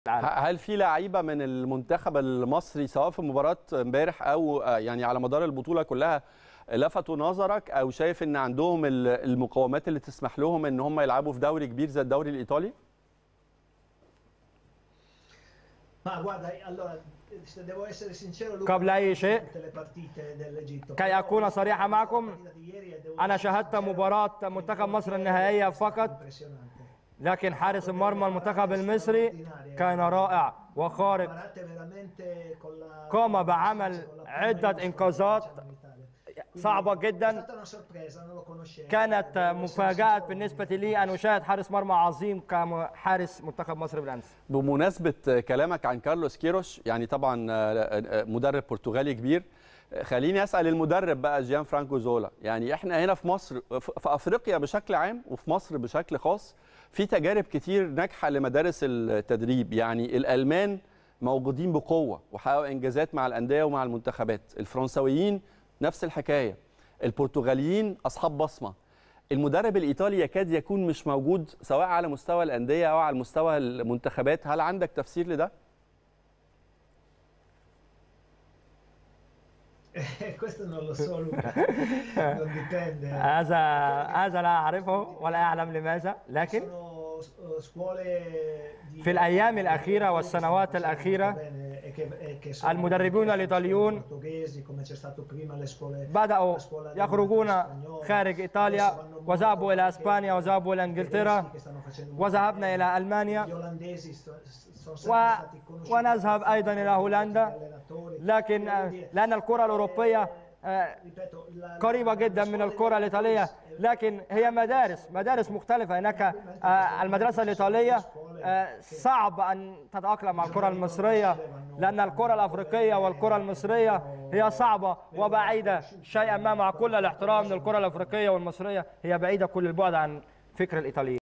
العالم. هل في لعيبه من المنتخب المصري سواء في مباراه امبارح او يعني على مدار البطوله كلها لفتوا نظرك او شايف ان عندهم المقومات اللي تسمح لهم ان هم يلعبوا في دوري كبير زي الدوري الايطالي؟ قبل أي شيء كي أكون صريحا معكم، أنا شاهدت مباراة منتخب مصر النهائية فقط، لكن حارس المرمى المنتخب المصري كان رائع وخارق، قام بعمل عدة إنقاذات صعبة جدا. كانت مفاجأة بالنسبة لي أن أشاهد حارس مرمى عظيم كحارس منتخب مصر بالأمس. بمناسبة كلامك عن كارلوس كيروش، يعني طبعا مدرب برتغالي كبير، خليني أسأل المدرب بقى جيان فرانكو زولا. يعني احنا هنا في مصر، في أفريقيا بشكل عام وفي مصر بشكل خاص، في تجارب كتير ناجحة لمدارس التدريب. يعني الألمان موجودين بقوة وحققوا إنجازات مع الأندية ومع المنتخبات، الفرنسويين نفس الحكاية، البرتغاليين أصحاب بصمة. المدرب الإيطالي يكاد يكون مش موجود سواء على مستوى الأندية أو على مستوى المنتخبات. هل عندك تفسير لده؟ هذا لا أعرفه ولا أعلم لماذا، لكن في الأيام الأخيرة والسنوات الأخيرة المدربون الإيطاليون بدأوا يخرجون خارج إيطاليا، وذهبوا إلى إسبانيا وذهبوا إلى إنجلترا وذهبنا إلى ألمانيا ونذهب أيضا إلى هولندا. لكن لأن الكرة الأوروبية قريبة جدا من الكرة الإيطالية، لكن هي مدارس مختلفة. هناك المدرسة الإيطالية صعب أن تتأقلم مع الكرة المصرية، لأن الكرة الأفريقية والكرة المصرية هي صعبة وبعيدة شيئا ما، مع كل الاحترام للكرة الأفريقية والمصرية، هي بعيدة كل البعد عن فكر الإيطاليين.